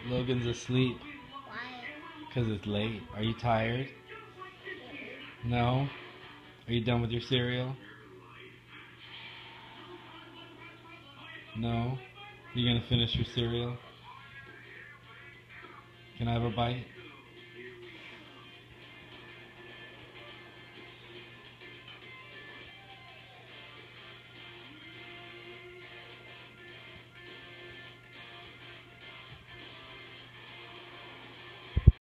Logan's asleep Why? because it's late. Are you tired? No? Are you done with your cereal? No? You gonna finish your cereal? Can I have a bite?